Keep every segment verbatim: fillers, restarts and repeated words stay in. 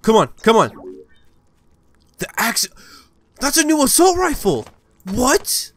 Come on, come on. The axe. That's a new assault rifle. What?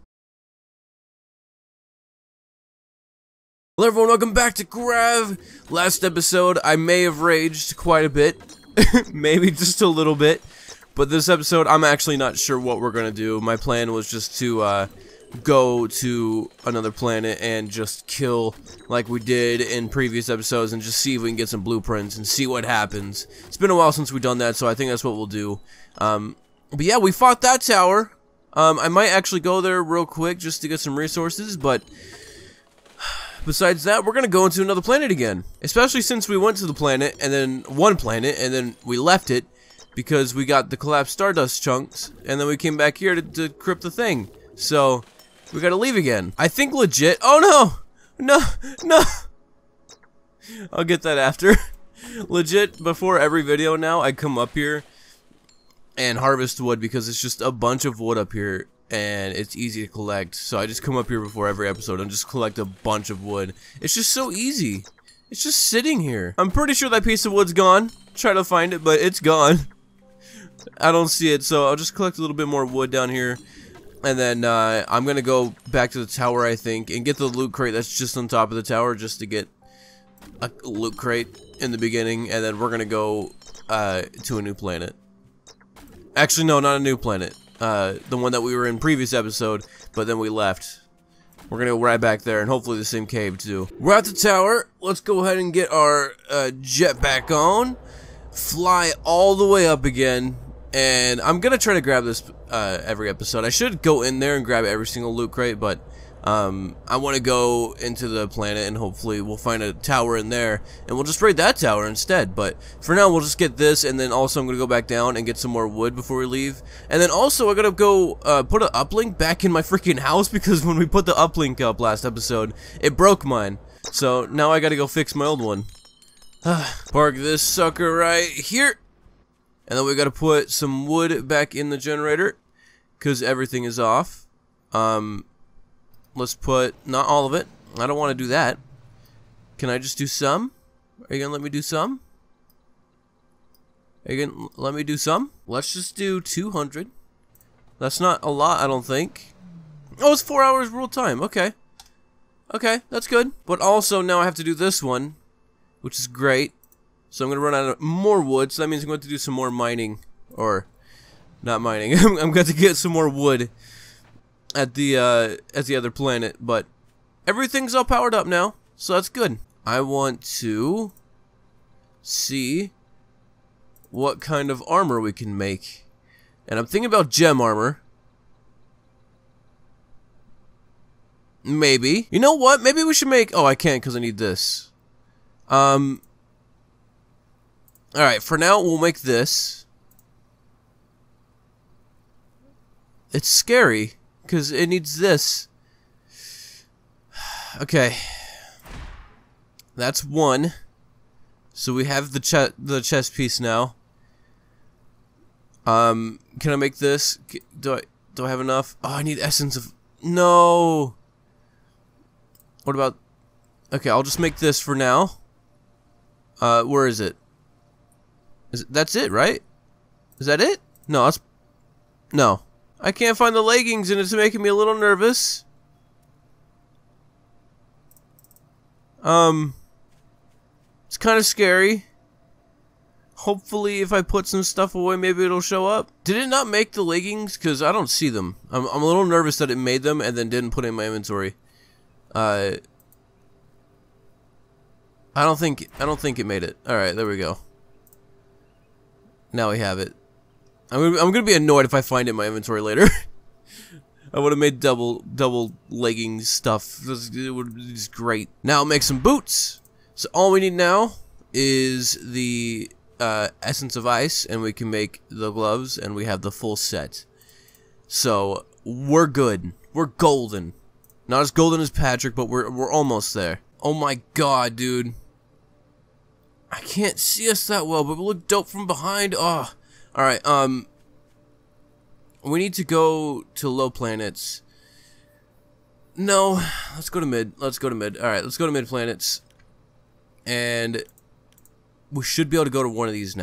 Hello everyone, welcome back to Grav. Last episode, I may have raged quite a bit. Maybe just a little bit. But this episode, I'm actually not sure what we're gonna do. My plan was just to, uh, go to another planet and just kill like we did in previous episodes and just see if we can get some blueprints and see what happens. It's been a while since we've done that, so I think that's what we'll do. Um, but yeah, we fought that tower. Um, I might actually go there real quick just to get some resources, but besides that, we're gonna go into another planet again. Especially since we went to the planet, and then one planet, and then we left it because we got the collapsed Stardust chunks, and then we came back here to decrypt the thing. So we gotta leave again. I think legit. Oh no! No! No! I'll get that after. Legit, before every video now, I come up here and harvest wood because it's just a bunch of wood up here and it's easy to collect. So I just come up here before every episode and just collect a bunch of wood. It's just so easy. It's just sitting here. I'm pretty sure that piece of wood's gone. Try to find it, but it's gone. I don't see it, so I'll just collect a little bit more wood down here. And then uh, I'm gonna go back to the tower, I think, and get the loot crate that's just on top of the tower, just to get a loot crate in the beginning. And then we're gonna go uh, to a new planet. Actually, no, not a new planet. Uh, the one that we were in previous episode, but then we left. We're gonna go right back there, and hopefully the same cave too. We're at the tower. Let's go ahead and get our uh, jet back on. Fly all the way up again. And I'm gonna try to grab this uh, every episode. I should go in there and grab every single loot crate, but um, I want to go into the planet and hopefully we'll find a tower in there and we'll just raid that tower instead. But for now, we'll just get this, and then also I'm gonna go back down and get some more wood before we leave. And then also I gotta go uh, put an uplink back in my freaking house because when we put the uplink up last episode, it broke mine. So now I gotta go fix my old one. Park this sucker right here. And then we gotta put some wood back in the generator, because everything is off. Um, let's put, not all of it. I don't want to do that. Can I just do some? Are you gonna let me do some? Are you gonna let me do some? Let's just do two hundred. That's not a lot, I don't think. Oh, it's four hours real time. Okay. Okay, that's good. But also, now I have to do this one, which is great. So I'm going to run out of more wood, so that means I'm going to do some more mining, or not mining. I'm going to get some more wood at the uh, at the other planet, but everything's all powered up now, so that's good. I want to see what kind of armor we can make, and I'm thinking about gem armor. Maybe. You know what? Maybe we should make. Oh, I can't because I need this. Um. Alright, for now, we'll make this. It's scary, because it needs this. Okay. That's one. So we have the, che the chest piece now. Um, can I make this? Do I, do I have enough? Oh, I need essence of... No! What about... Okay, I'll just make this for now. Uh, where is it? Is, that's it, right? Is that it? No, that's... No. I can't find the leggings and it's making me a little nervous. Um... It's kind of scary. Hopefully if I put some stuff away, maybe it'll show up. Did it not make the leggings? Because I don't see them. I'm, I'm a little nervous that it made them and then didn't put it in my inventory. Uh... I don't think... I don't think it made it. Alright, there we go. Now we have it. I'm gonna, I'm gonna be annoyed if I find it in my inventory later. I would have made double double leggings stuff. It would be great. Now I'll make some boots. So all we need now is the uh, essence of ice, and we can make the gloves, and we have the full set. So we're good. We're golden. Not as golden as Patrick, but we're we're almost there. Oh my god, dude. I can't see us that well, but we look dope from behind. Oh, all right. Um, we need to go to low planets. No, let's go to mid. Let's go to mid. All right, let's go to mid planets, and we should be able to go to one of these now.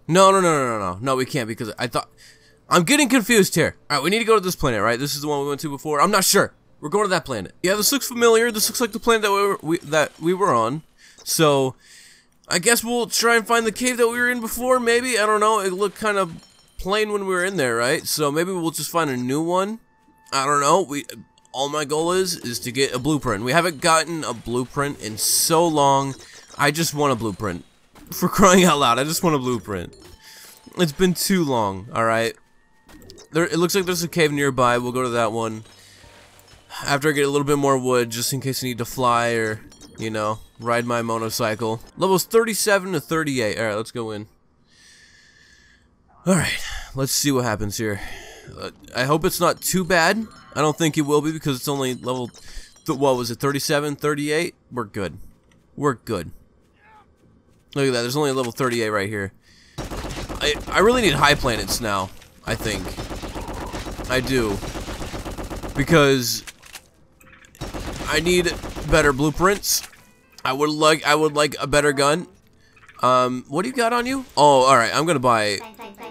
No, no, no, no, no, no. No, we can't because I thought... I'm getting confused here. Alright, we need to go to this planet, right? This is the one we went to before. I'm not sure. We're going to that planet. Yeah, this looks familiar. This looks like the planet that we were, we, that we were on. So, I guess we'll try and find the cave that we were in before, maybe? I don't know. It looked kind of plain when we were in there, right? So, maybe we'll just find a new one. I don't know. We... All my goal is, is to get a blueprint. We haven't gotten a blueprint in so long. I just want a blueprint. For crying out loud, I just want a blueprint. It's been too long, alright? There, it looks like there's a cave nearby. We'll go to that one. After I get a little bit more wood, just in case I need to fly or, you know, ride my motorcycle. Levels thirty-seven to thirty-eight. Alright, let's go in. Alright, let's see what happens here. Uh, I hope it's not too bad. I don't think it will be because it's only level, th what was it, thirty-seven, thirty-eight? We're good. We're good. Look at that, there's only a level thirty-eight right here. I, I really need high planets now, I think. I do. Because I need better blueprints. I would like I would like a better gun. Um, what do you got on you? Oh, alright, I'm gonna buy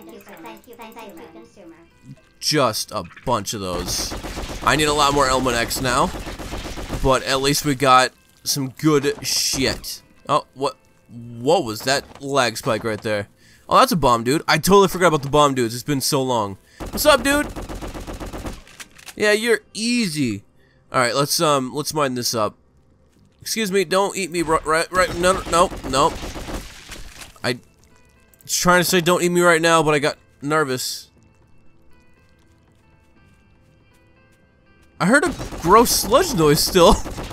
just a bunch of those. I need a lot more Element X now. But at least we got some good shit. Oh, what what was that lag spike right there? Oh, that's a bomb, dude. I totally forgot about the bomb dudes. It's been so long. What's up, dude? Yeah, you're easy. All right, let's um, let's mine this up. Excuse me, don't eat me right, right, right. No, no, no, no. I was trying to say don't eat me right now, but I got nervous. I heard a gross sludge noise still.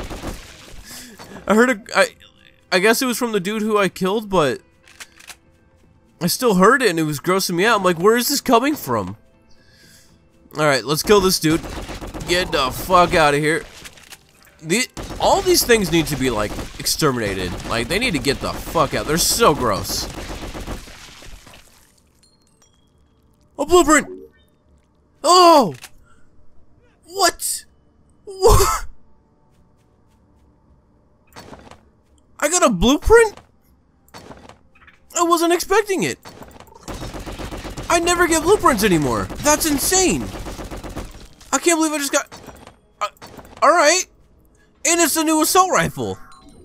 I heard a. I, I guess it was from the dude who I killed, but I still heard it and it was grossing me out. I'm like, where is this coming from? Alright, let's kill this dude. Get the fuck out of here. The, all these things need to be, like, exterminated. Like, they need to get the fuck out. They're so gross. A blueprint! Oh! What? What? I got a blueprint? I wasn't expecting it. I never get blueprints anymore. That's insane. I can't believe I just got... Uh, Alright. And it's a new assault rifle.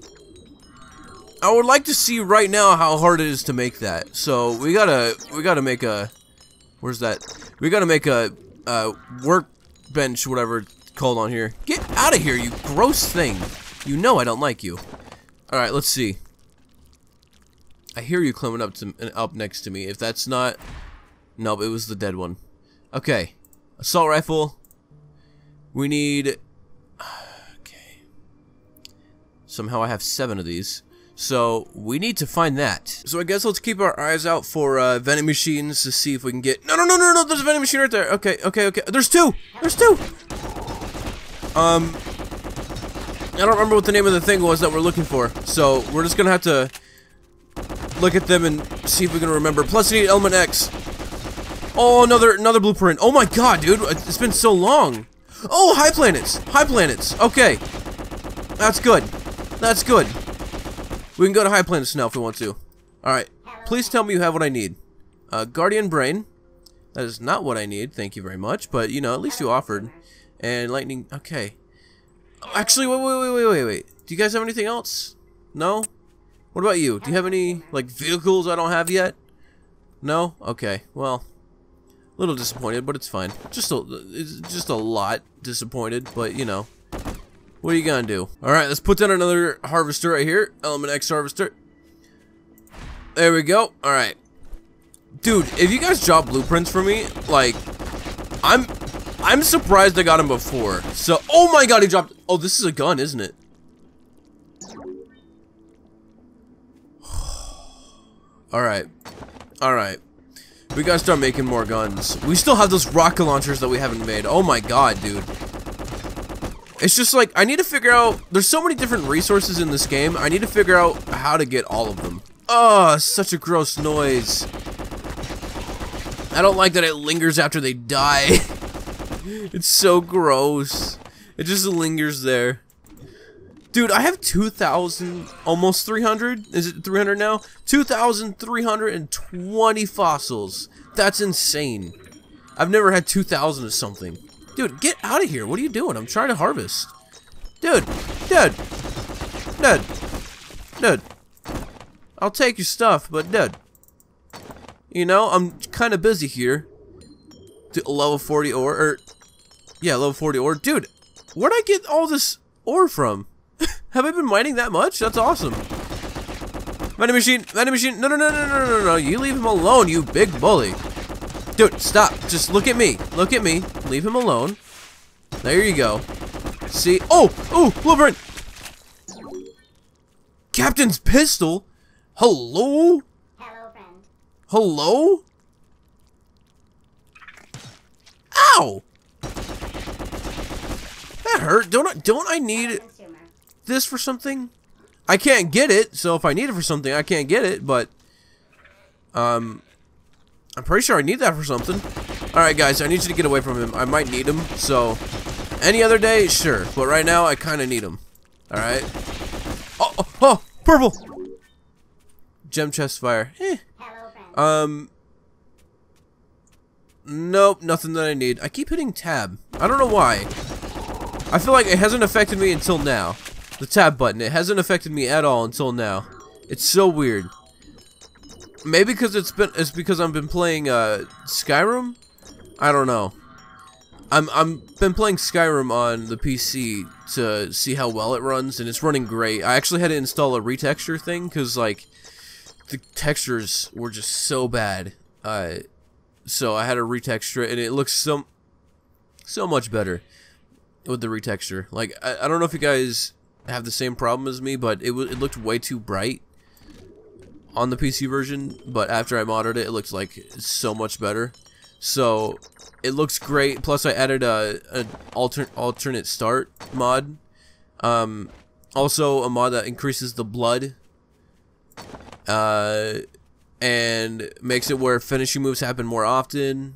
I would like to see right now how hard it is to make that. So we gotta... We gotta make a... Where's that? We gotta make a... Uh, workbench, whatever it's called on here. Get out of here, you gross thing. You know I don't like you. Alright, let's see. I hear you climbing up to up next to me. If that's not... Nope, it was the dead one. Okay. Assault rifle. We need... Okay. Somehow I have seven of these. So, we need to find that. So I guess let's keep our eyes out for uh, vending machines to see if we can get... No, no, no, no, no, there's a vending machine right there. Okay, okay, okay. There's two! There's two! Um... I don't remember what the name of the thing was that we're looking for. So, we're just gonna have to... look at them and see if we can remember. Plus, I need Element X. Oh, another another blueprint. Oh my god, dude. It's been so long. Oh, high planets. High planets. Okay. That's good. That's good. We can go to high planets now if we want to. Alright. Please tell me you have what I need. Uh, Guardian Brain. That is not what I need. Thank you very much. But, you know, at least you offered. And Lightning. Okay. Actually, wait, wait, wait, wait, wait, wait. Do you guys have anything else? No? What about you? Do you have any, like, vehicles I don't have yet? No? Okay, well, a little disappointed, but it's fine. Just a, it's just a lot disappointed, but, you know, what are you gonna do? Alright, let's put down another harvester right here. Element X harvester. There we go. Alright. Dude, if you guys drop blueprints for me, like, I'm, I'm surprised I got him before. So, oh my god, he dropped, oh, this is a gun, isn't it? Alright. Alright. We gotta start making more guns. We still have those rocket launchers that we haven't made. Oh my god, dude. It's just like, I need to figure out... There's so many different resources in this game. I need to figure out how to get all of them. Oh, such a gross noise. I don't like that it lingers after they die. It's so gross. It just lingers there. Dude, I have two thousand, almost three hundred. Is it three hundred now? two thousand three hundred twenty fossils. That's insane. I've never had two thousand of something. Dude, get out of here. What are you doing? I'm trying to harvest. Dude, dude, dude, dude. I'll take your stuff, but dude. You know, I'm kind of busy here. To level forty ore, or, yeah, level forty ore. Dude, where'd I get all this ore from? Have I been mining that much? That's awesome. Vending machine, vending machine. No, no, no, no, no, no, no. You leave him alone, you big bully. Dude, stop. Just look at me. Look at me. Leave him alone. There you go. See? Oh, oh, blueprint. Captain's pistol. Hello? Hello, friend. Hello? Ow! That hurt. Don't I, don't I need this for something? I can't get it, so if I need it for something, I can't get it, but um I'm pretty sure I need that for something. Alright guys, I need you to get away from him. I might need him, so any other day, sure. But right now I kinda need him. Alright. Oh, oh, oh, purple! Gem chest fire. Eh. Hello, friend. Um Nope, nothing that I need. I keep hitting tab. I don't know why. I feel like it hasn't affected me until now. The tab button. It hasn't affected me at all until now. It's so weird. Maybe because it's been it's because I've been playing uh Skyrim? I don't know. I'm I'm been playing Skyrim on the P C to see how well it runs, and it's running great. I actually had to install a retexture thing because like the textures were just so bad. Uh so I had to retexture it, and it looks so so much better with the retexture. Like I, I don't know if you guys have the same problem as me, but it, w it looked way too bright on the P C version, but after I modded it, it looks like so much better. So it looks great. Plus I added a, a alter alternate start mod, um, also a mod that increases the blood uh, and makes it where finishing moves happen more often.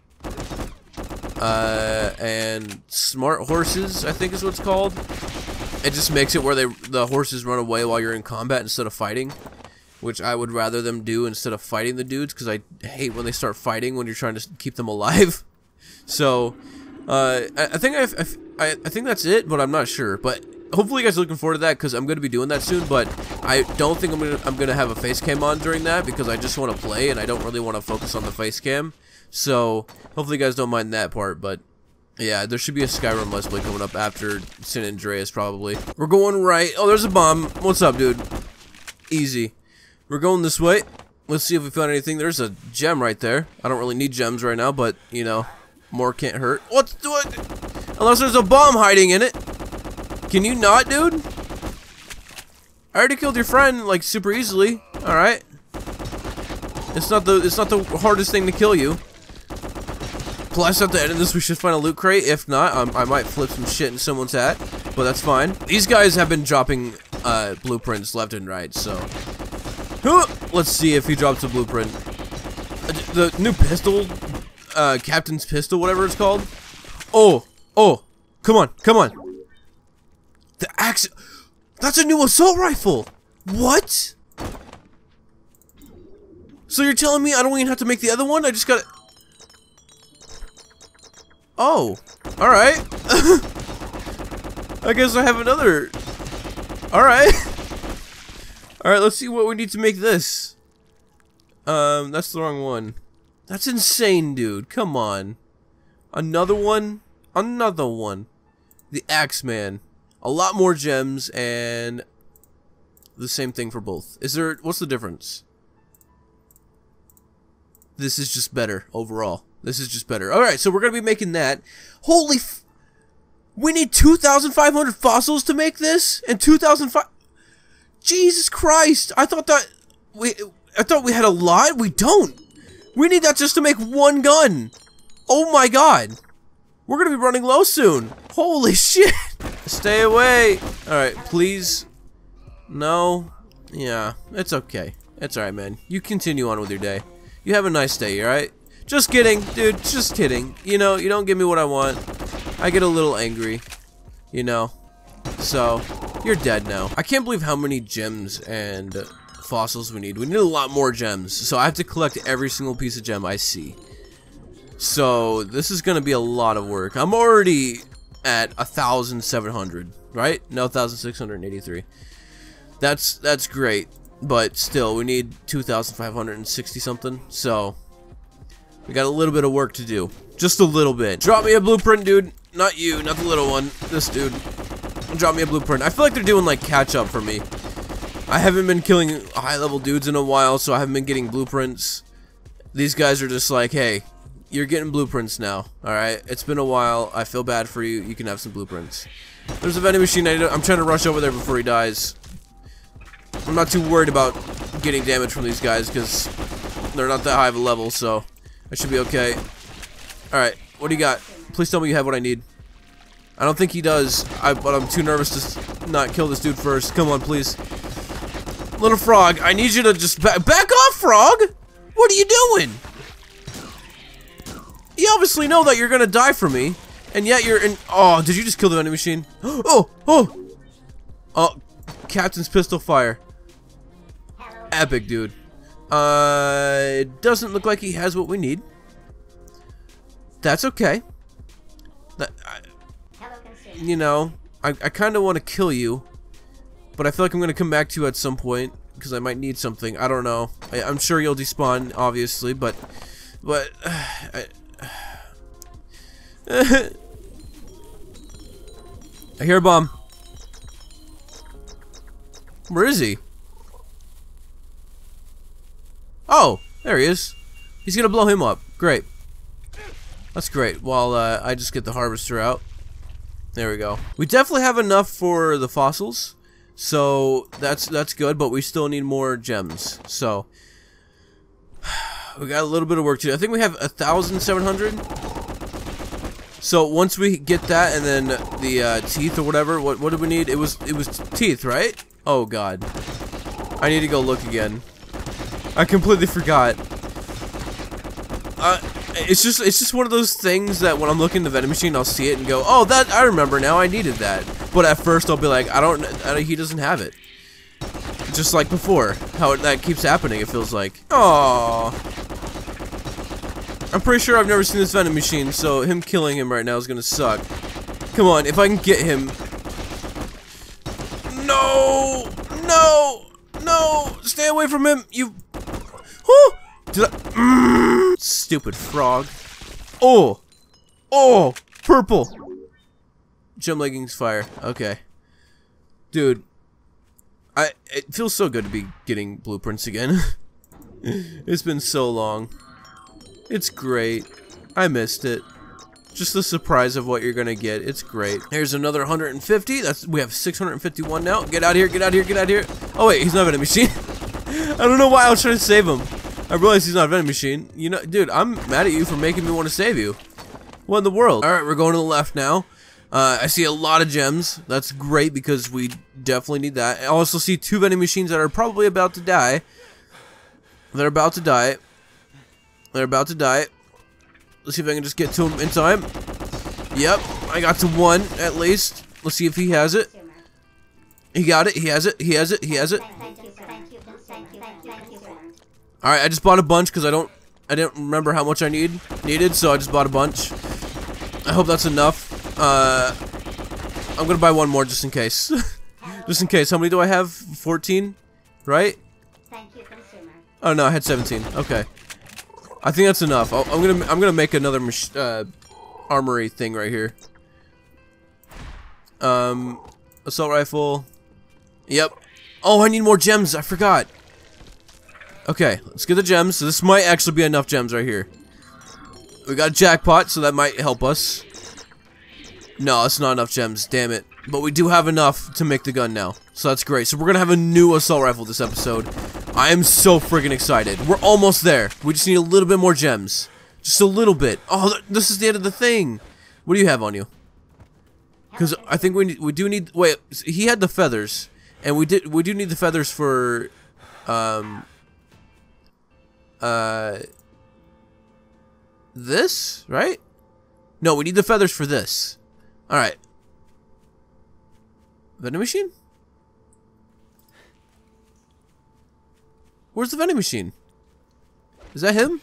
Uh, and smart horses, I think is what it's called. It just makes it where they the horses run away while you're in combat instead of fighting, which I would rather them do instead of fighting the dudes, because I hate when they start fighting when you're trying to keep them alive. So, uh, I, I think I've, I've, I I think that's it, but I'm not sure. But hopefully you guys are looking forward to that, because I'm going to be doing that soon. But I don't think I'm gonna I'm gonna have a face cam on during that, because I just want to play and I don't really want to focus on the face cam. So hopefully you guys don't mind that part. But yeah, there should be a Skyrim Let's Play coming up after San Andreas, probably. We're going right. Oh, there's a bomb. What's up, dude? Easy. We're going this way. Let's see if we found anything. There's a gem right there. I don't really need gems right now, but, you know, more can't hurt. What's doing? Unless there's a bomb hiding in it. Can you not, dude? I already killed your friend, like, super easily. Alright. It's not the it's not the hardest thing to kill you. Plus, at the end of this, we should find a loot crate. If not, um, I might flip some shit in someone's hat, but that's fine. These guys have been dropping uh, blueprints left and right, so... Let's see if he drops a blueprint. The new pistol, uh, Captain's pistol, whatever it's called. Oh, oh, come on, come on. The axe... That's a new assault rifle! What? So you're telling me I don't even have to make the other one? I just gotta... Oh, alright. I guess I have another. Alright. Alright, let's see what we need to make this. Um, that's the wrong one. That's insane, dude. Come on. Another one? Another one. The Axeman. A lot more gems and the same thing for both. Is there... What's the difference? This is just better overall. This is just better. Alright, so we're going to be making that. Holy f... We need two thousand five hundred fossils to make this? And two thousand five... Jesus Christ! I thought that... we. I thought we had a lot? We don't! We need that just to make one gun! Oh my god! We're going to be running low soon! Holy shit! Stay away! Alright, please. No. Yeah, it's okay. It's alright, man. You continue on with your day. You have a nice day, alright? Just kidding, dude. Just kidding. You know, you don't give me what I want. I get a little angry. You know. So, You're dead now. I can't believe how many gems and fossils we need. We need a lot more gems. So I have to collect every single piece of gem I see. So this is going to be a lot of work. I'm already at one thousand seven hundred, right? No, one thousand six hundred eighty-three. That's that's great, but still we need two thousand five hundred sixty something. So we got a little bit of work to do. Just a little bit. Drop me a blueprint, dude. Not you, not the little one. This dude. Drop me a blueprint. I feel like they're doing like catch up for me. I haven't been killing high level dudes in a while, so I haven't been getting blueprints. These guys are just like, hey, you're getting blueprints now, alright? It's been a while. I feel bad for you. You can have some blueprints. There's a vending machine. I'm trying to rush over there before he dies. I'm not too worried about getting damage from these guys because they're not that high of a level, so I should be okay. Alright, what do you got? Please tell me you have what I need. I don't think he does, I, but I'm too nervous to not kill this dude first. Come on, please. Little frog, I need you to just ba back off, frog! What are you doing? You obviously know that you're gonna die for me, and yet you're in. Oh, did you just kill the vending machine? Oh, oh, oh! Captain's pistol fire. Epic, dude. Uh, it doesn't look like he has what we need. That's okay. That, I, you know, I, I kind of want to kill you, but I feel like I'm going to come back to you at some point, because I might need something. I don't know. I, I'm sure you'll despawn, obviously, but, but, uh, I, I hear a bomb. Where is he? Oh, there he is. He's going to blow him up. Great. That's great. While uh, I just get the harvester out. There we go. We definitely have enough for the fossils, so that's that's good. But we still need more gems. So we got a little bit of work to do. I think we have a thousand seven hundred. So once we get that, and then the uh, teeth or whatever, what what did we need? It was it was teeth, right? Oh God, I need to go look again. I completely forgot. Uh, it's just it's just one of those things that when I'm looking at the vending machine, I'll see it and go, oh, that I remember now. I needed that. But at first, I'll be like, I don't. I, he doesn't have it. Just like before, how it, that keeps happening. It feels like. Aww. I'm pretty sure I've never seen this vending machine, so him killing him right now is gonna suck. Come on, if I can get him. No, no, no! Stay away from him, you. Whoo! Did I? Mm, stupid frog. Oh, oh, purple. Gem leggings fire. Okay, dude. I. It feels so good to be getting blueprints again. It's been so long. It's great. I missed it. Just the surprise of what you're gonna get. It's great. Here's another one hundred fifty. That's we have six hundred fifty-one now. Get out of here! Get out of here! Get out of here! Oh wait, he's not a vending machine. I don't know why I was trying to save him. I realized he's not a vending machine. You know, dude, I'm mad at you for making me want to save you. What in the world? All right, we're going to the left now. Uh, I see a lot of gems. That's great because we definitely need that. I also see two vending machines that are probably about to die. They're about to die. They're about to die. Let's see if I can just get to him in time. Yep, I got to one at least. Let's see if he has it. He got it. He has it. He has it. He has it. All right, I just bought a bunch because I don't, I didn't remember how much I need needed, so I just bought a bunch. I hope that's enough. Uh, I'm gonna buy one more just in case. Just in case. How many do I have? fourteen, right? Oh no, I had seventeen. Okay. I think that's enough. I'll, I'm gonna I'm gonna make another mach uh, armory thing right here. Um, assault rifle. Yep. Oh, I need more gems. I forgot. Okay, let's get the gems. So this might actually be enough gems right here. We got a jackpot, so that might help us. No, it's not enough gems. Damn it. But we do have enough to make the gun now. So that's great. So we're gonna have a new assault rifle this episode. I am so friggin' excited. We're almost there. We just need a little bit more gems. Just a little bit. Oh, this is the end of the thing. What do you have on you? Because I think we need, we do need. Wait, he had the feathers, and we did we do need the feathers for, um, uh, this, right? No, we need the feathers for this. All right. Vending machine? Where's the vending machine? Is that him?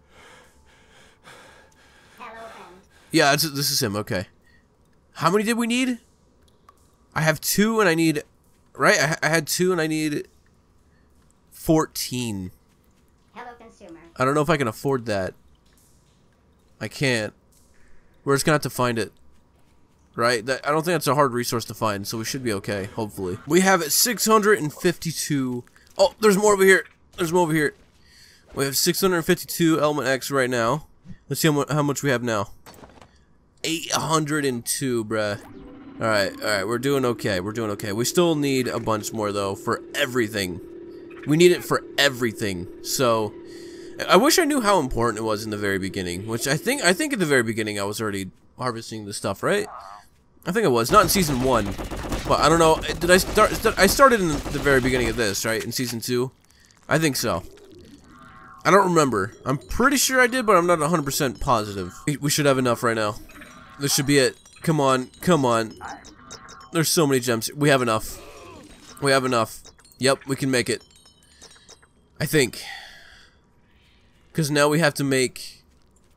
Yeah, it's, this is him. Okay. How many did we need? I have two and I need... Right? I, I had two and I need... fourteen. Hello, consumer. I don't know if I can afford that. I can't. We're just gonna have to find it. Right? That, I don't think that's a hard resource to find, so we should be okay, hopefully. We have six hundred fifty-two... Oh, there's more over here. There's more over here. We have six hundred fifty-two Element X right now. Let's see how, mu how much we have now. eight hundred two, bruh. Alright, alright, we're doing okay. We're doing okay. We still need a bunch more, though, for everything. We need it for everything. So, I wish I knew how important it was in the very beginning. Which I think, I think at the very beginning I was already harvesting the stuff, right? I think I was. Not in Season one. But I don't know. Did I start? I started in the very beginning of this, right? In Season two? I think so. I don't remember. I'm pretty sure I did, but I'm not one hundred percent positive. We should have enough right now. This should be it. Come on. Come on. There's so many gems. We have enough. We have enough. Yep, we can make it. I think. Because now we have to make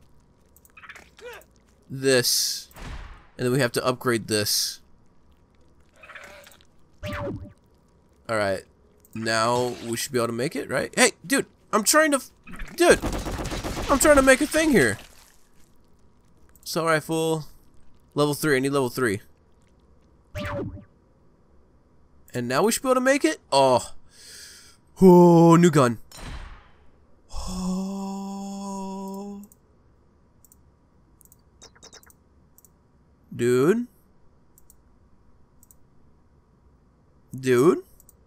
this. And then we have to upgrade this. Alright. Now we should be able to make it, right? Hey, dude. I'm trying to... Dude. I'm trying to make a thing here. Assault rifle. Level three. I need level three. And now we should be able to make it? Oh. Oh, new gun. Oh. Dude. Dude.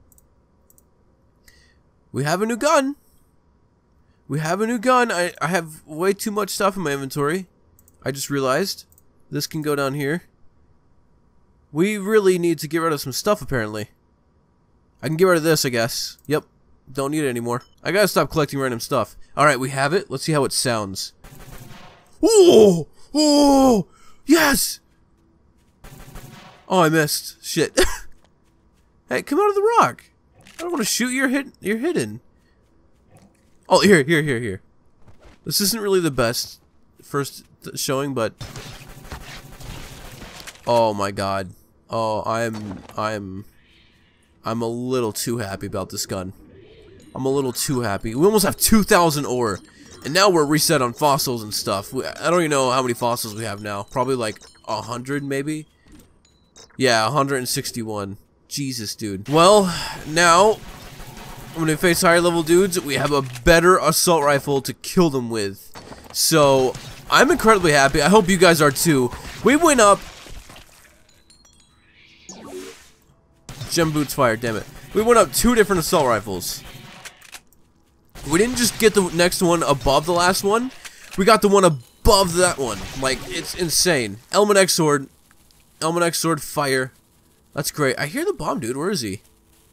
We have a new gun. We have a new gun. I, I have way too much stuff in my inventory. I just realized. This can go down here. We really need to get rid of some stuff, apparently. I can get rid of this, I guess. Yep. Don't need it anymore. I gotta stop collecting random stuff. Alright, we have it. Let's see how it sounds. Oh! Oh! Yes! Oh, I missed. Shit. Hey, come out of the rock. I don't want to shoot. You're hid. You're hidden. Oh, here, here, here, here. This isn't really the best first showing, but oh my god. Oh, I'm, I'm, I'm a little too happy about this gun. I'm a little too happy. We almost have two thousand ore, and now we're reset on fossils and stuff. We, I don't even know how many fossils we have now. Probably like a hundred, maybe. Yeah, one hundred sixty-one. Jesus, dude. Well, now, when we face higher level dudes, we have a better assault rifle to kill them with. So, I'm incredibly happy. I hope you guys are too. We went up... Gem boots fire, damn it. We went up two different assault rifles. We didn't just get the next one above the last one. We got the one above that one. Like, it's insane. Element X sword. Element X sword fire. That's great. I hear the bomb, dude. Where is he?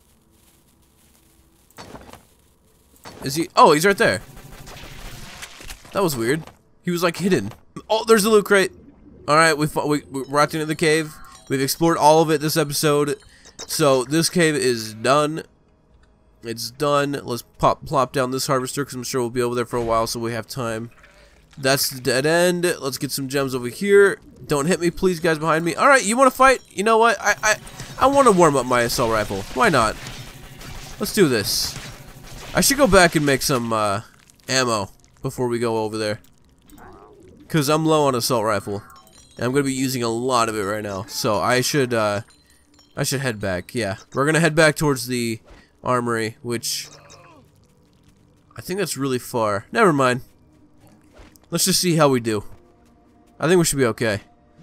Is he? Oh, he's right there. That was weird. He was like hidden. Oh, there's the loot crate. All right, we we we're at the end of the cave. We've explored all of it this episode. So this cave is done. It's done. Let's pop plop down this harvester because I'm sure we'll be over there for a while, so we have time. That's the dead end. Let's get some gems over here. Don't hit me, please, guys behind me. All right, you want to fight? You know what? I I I want to warm up my assault rifle. Why not? Let's do this. I should go back and make some uh, ammo before we go over there, cause I'm low on assault rifle, and I'm gonna be using a lot of it right now. So I should uh, I should head back. Yeah, we're gonna head back towards the armory, which I think that's really far. Never mind. Let's just see how we do. I think we should be okay.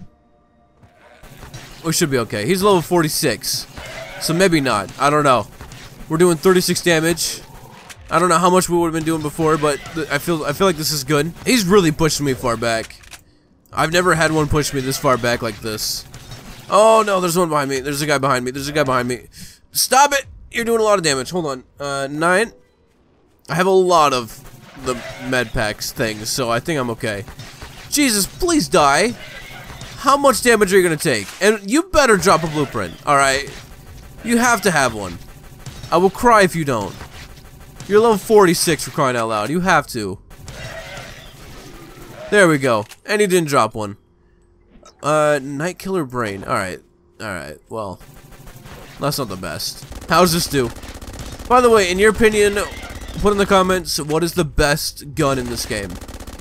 We should be okay. He's level forty-six, so maybe not. I don't know. We're doing thirty-six damage. I don't know how much we would have been doing before, but I feel I feel like this is good. He's really pushed me far back. I've never had one push me this far back like this. Oh no, there's one behind me. There's a guy behind me. There's a guy behind me. Stop it! You're doing a lot of damage. Hold on. Uh, nine. I have a lot of the med packs things, so I think I'm okay. Jesus, please die. How much damage are you gonna take? And you better drop a blueprint. All right, you have to have one. I will cry if you don't. You're level forty-six for crying out loud. You have to. There we go. And he didn't drop one. Uh, Night Killer Brain. Alright. Alright, well. That's not the best. How does this do? By the way, in your opinion, put in the comments, what is the best gun in this game?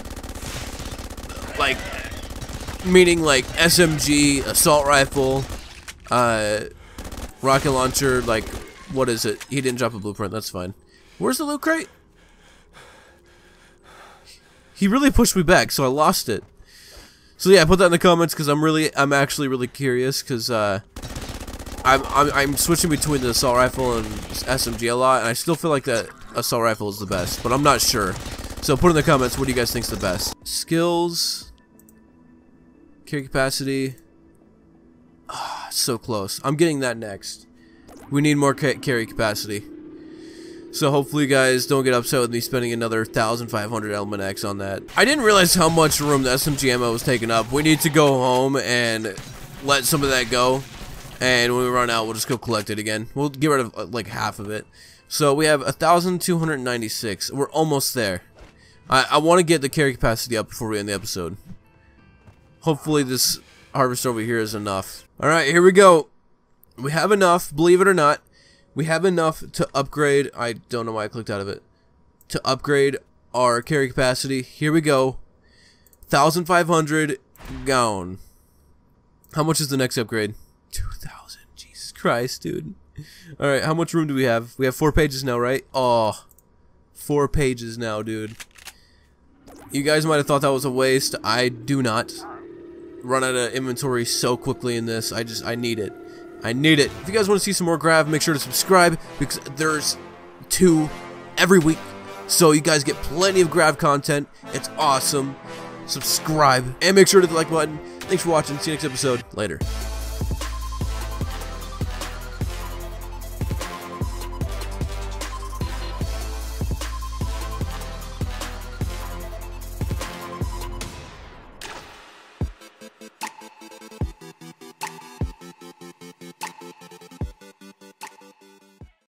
Like, meaning like S M G, assault rifle, uh, rocket launcher, like, what is it? He didn't drop a blueprint, that's fine. Where's the loot crate? He really pushed me back, so I lost it. So yeah, put that in the comments, because I'm really, I'm actually really curious, because, uh, I'm, I'm, I'm switching between the assault rifle and S M G a lot, and I still feel like that assault rifle is the best, but I'm not sure. So put in the comments, what do you guys think's the best? Skills, carry capacity. Ah, so close. I'm getting that next. We need more ca carry capacity. So hopefully you guys don't get upset with me spending another one thousand five hundred Element X on that. I didn't realize how much room the S M G ammo was taking up. We need to go home and let some of that go. And when we run out, we'll just go collect it again. We'll get rid of uh, like half of it. So we have one thousand two hundred ninety-six. We're almost there. I, I want to get the carry capacity up before we end the episode. Hopefully this harvest over here is enough. Alright, here we go. We have enough, believe it or not. We have enough to upgrade. I don't know why I clicked out of it. To upgrade our carry capacity. Here we go. one thousand five hundred gone. How much is the next upgrade? two thousand. Jesus Christ, dude. Alright, how much room do we have? We have four pages now, right? Oh, four pages now, dude. You guys might have thought that was a waste. I do not run out of inventory so quickly in this. I just, I need it. I need it. If you guys want to see some more Grav, make sure to subscribe, because there's two every week. So you guys get plenty of Grav content. It's awesome. Subscribe. And make sure to hit the like button. Thanks for watching. See you next episode. Later.